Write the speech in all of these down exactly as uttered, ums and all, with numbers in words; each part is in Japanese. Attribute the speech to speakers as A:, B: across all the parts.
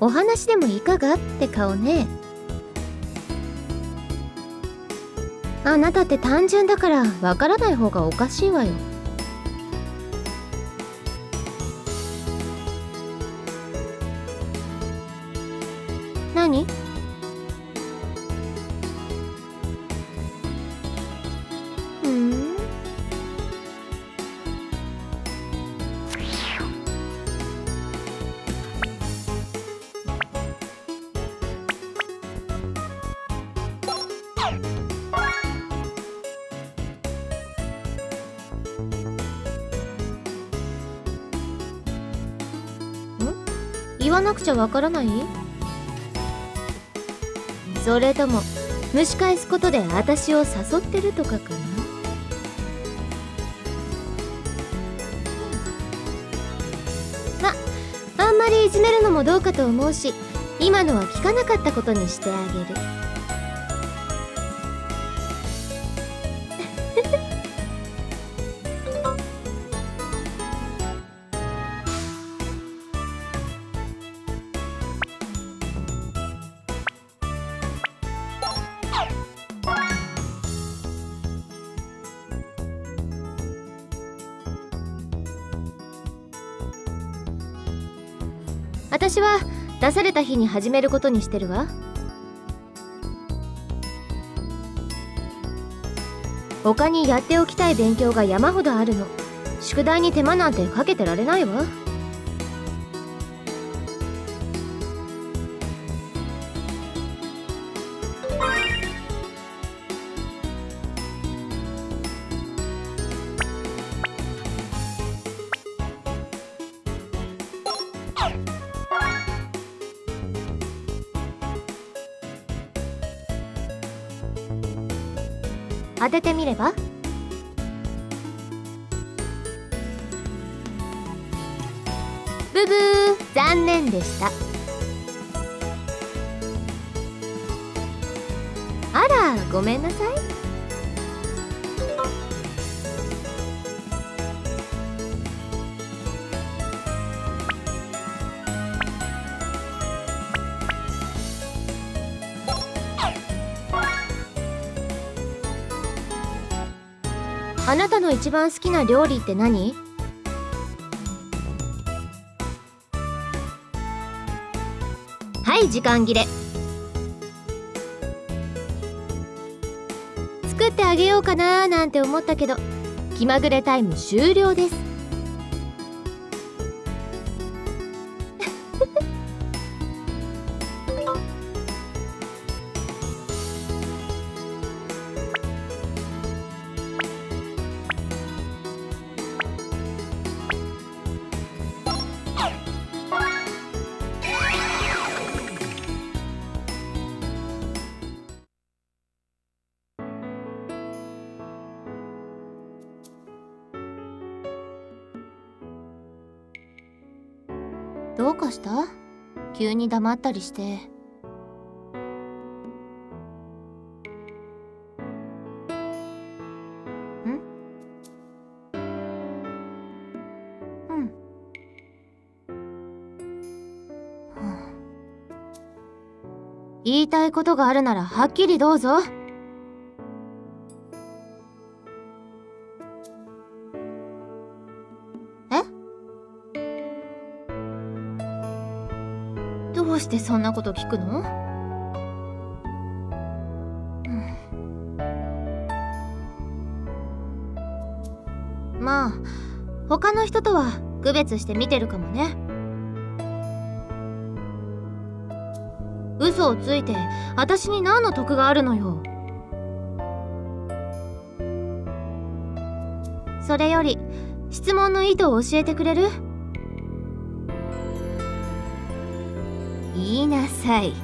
A: お話でもいかがって顔ね。あなたって単純だからわからない方がおかしいわよ。何？うん？言わなくちゃわからない？それとも蒸し返すことで私を誘ってるとかかな？ま、あんまりいじめるのもどうかと思うし、今のは聞かなかったことにしてあげる。私は出された日に始めることにしてるわ。他にやっておきたい勉強が山ほどあるの。宿題に手間なんてかけてられないわ。当ててみれば？ブブー、残念でした。あら、ごめんなさい。あなたの一番好きな料理って何？はい、時間切れ。作ってあげようかなーなんて思ったけど、気まぐれタイム終了です。どうかした？急に黙ったりして。ん？うん。言いたいことがあるならはっきりどうぞ。え？どうしてそんなこと聞くの？うん、まあ他の人とは区別して見てるかもね。嘘をついて私に何の得があるのよ。それより質問の意図を教えてくれる？言いなさい。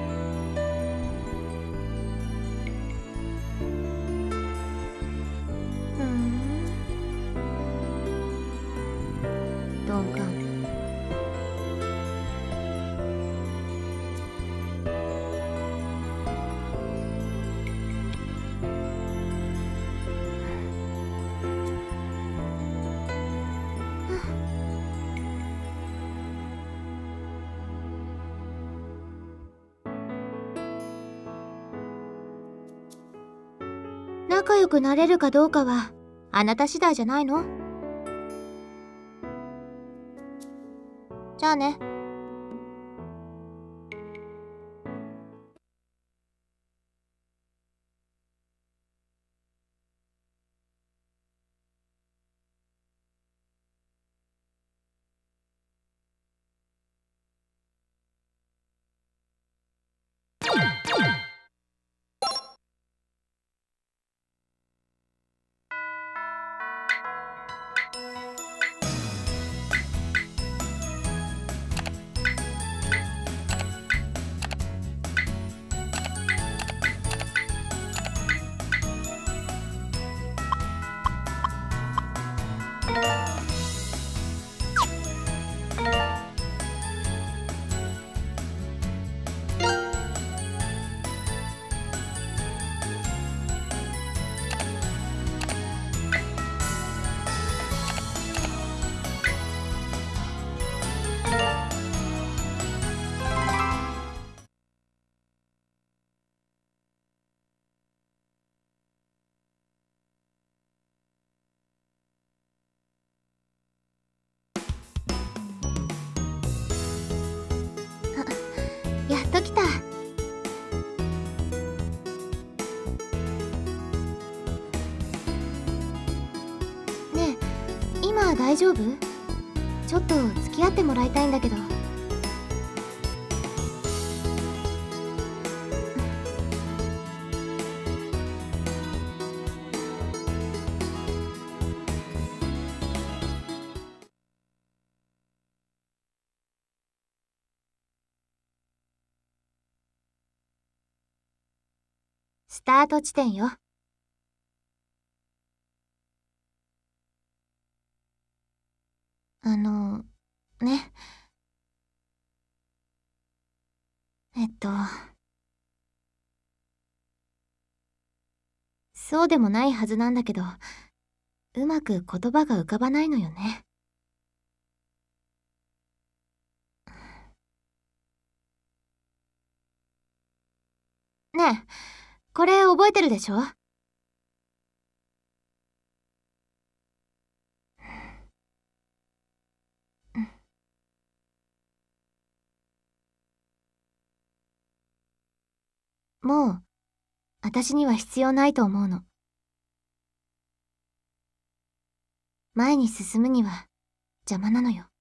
A: ふん、鈍感。 仲良くなれるかどうかはあなた次第じゃないの？じゃあね。やっと来た。ねえ、今大丈夫？ちょっと付き合ってもらいたいんだけど。スタート地点よ。あの、ね。えっと、そうでもないはずなんだけど、うまく言葉が浮かばないのよね。ねえ、これ覚えてるでしょ？もう、私には必要ないと思うの。前に進むには邪魔なのよ。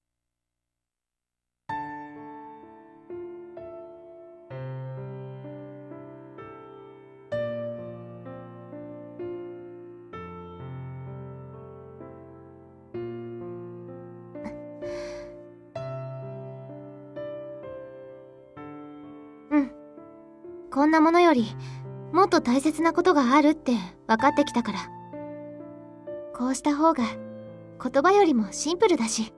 A: うん。こんなものよりもっと大切なことがあるって分かってきたから。こうした方が言葉よりもシンプルだし。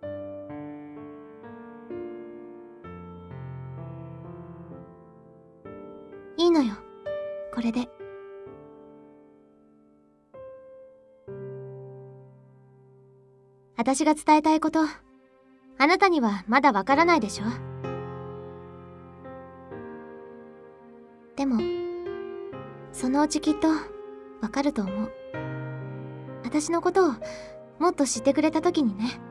A: いいのよ、これで。私が伝えたいこと、あなたにはまだわからないでしょ？でも、そのうちきっとわかると思う。私のことをもっと知ってくれた時にね。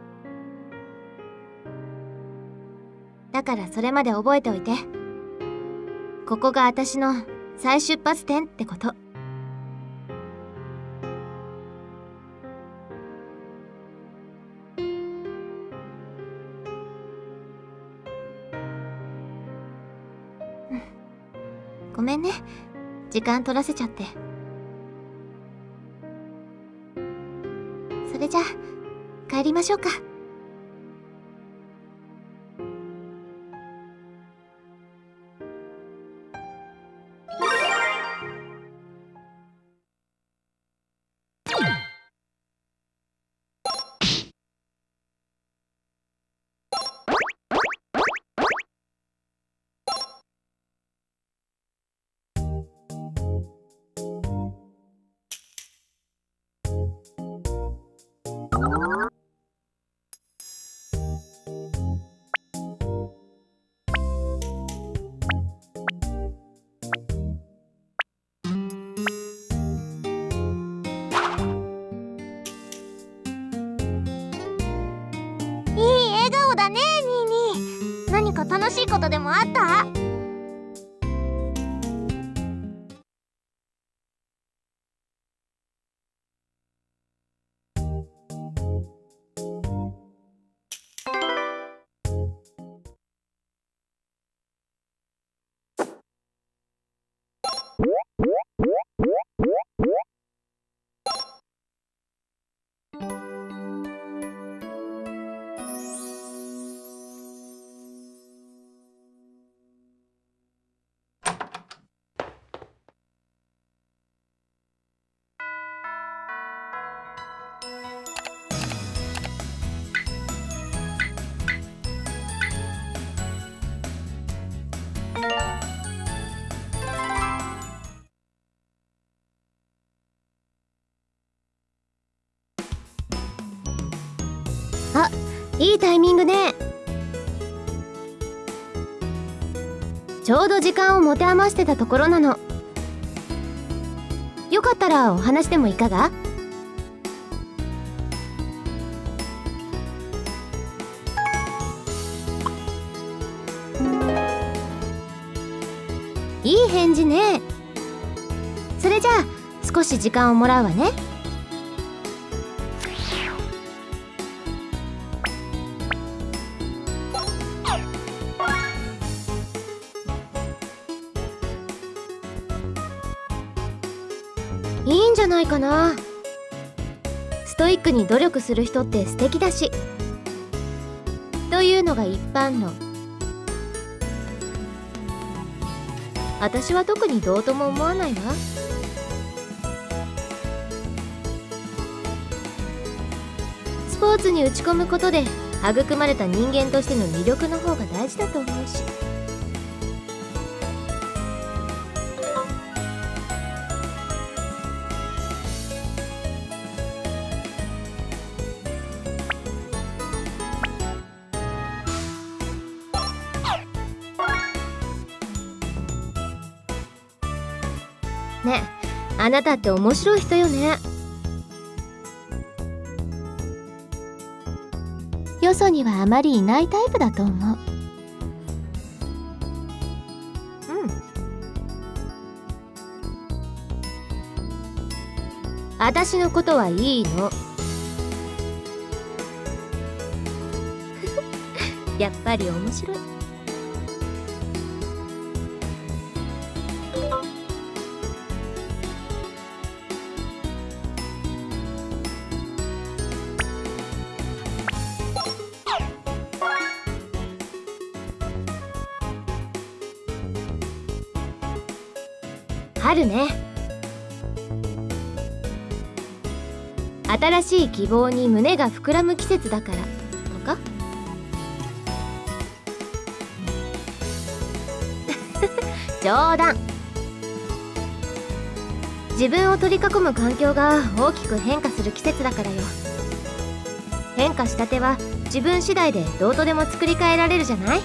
A: だからそれまで覚えておいて。ここが私の再出発点ってこと。ごめんね、時間取らせちゃって。それじゃあ帰りましょうか。 楽しいことでもあった？あ、いいタイミングね。ちょうど時間を持て余してたところなの。よかったらお話でもいかが？いい返事ね。それじゃあ少し時間をもらうわね。いいんじゃないかな。ストイックに努力する人って素敵だし。というのが一般論。私は特にどうとも思わないわ。スポーツに打ち込むことで育まれた人間としての魅力の方が大事だと思うし。ね、あなたって面白い人よね。よそにはあまりいないタイプだと思う。うん。私のことはいいの。やっぱり面白い。春ね。新しい希望に胸が膨らむ季節だからとか。冗談。自分を取り囲む環境が大きく変化する季節だからよ。変化したては自分次第でどうとでも作り変えられるじゃない？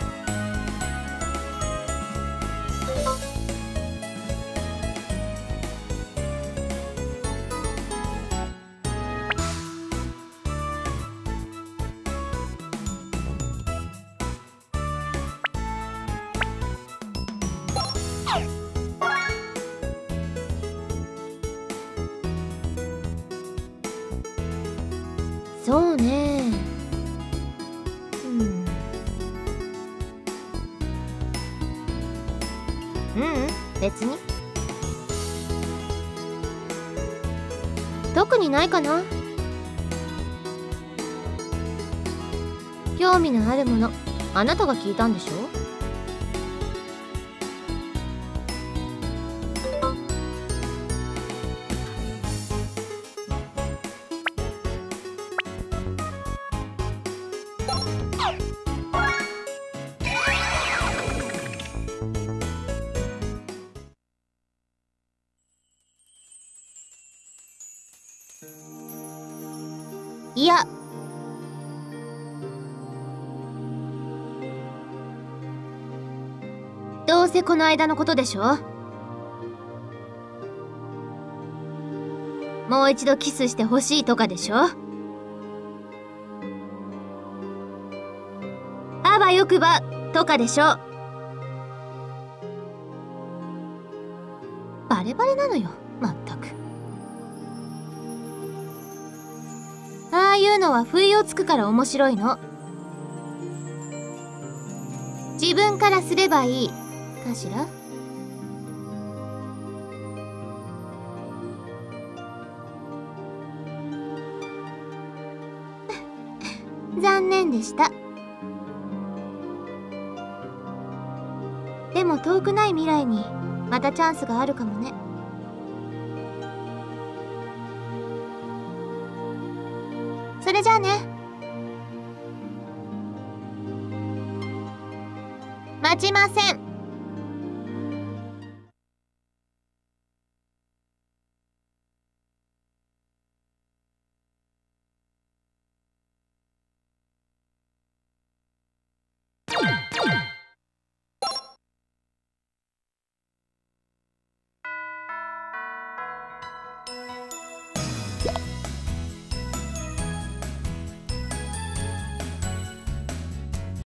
A: そうね。うん。ううん、別に。特にないかな。興味のあるもの、あなたが聞いたんでしょ？いや、どうせこの間のことでしょ。もう一度キスしてほしいとかでしょ。あわよくばとかでしょ。バレバレなのよ、まったく。ああいうのは不意をつくから面白いの。自分からすればいいかしら。残念でした。でも遠くない未来にまたチャンスがあるかもね。それじゃあね。待ちません。